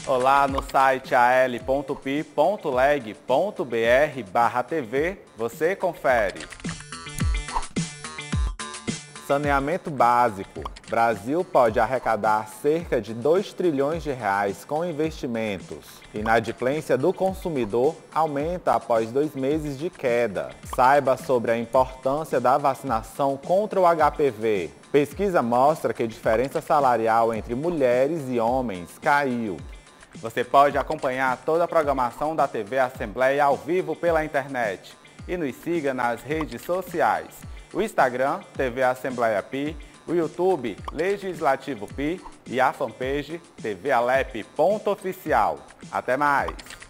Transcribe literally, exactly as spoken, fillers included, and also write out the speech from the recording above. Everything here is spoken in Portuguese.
Olá, no site a l ponto p ponto leg ponto b r barra T V, você confere. Saneamento básico. Brasil pode arrecadar cerca de dois trilhões de reais com investimentos. Inadimplência do consumidor aumenta após dois meses de queda. Saiba sobre a importância da vacinação contra o H P V. Pesquisa mostra que a diferença salarial entre mulheres e homens caiu. Você pode acompanhar toda a programação da T V Assembleia ao vivo pela internet e nos siga nas redes sociais. O Instagram, T V Assembleia Pi, o YouTube, Legislativo Pi e a fanpage T V Alep ponto oficial. Até mais!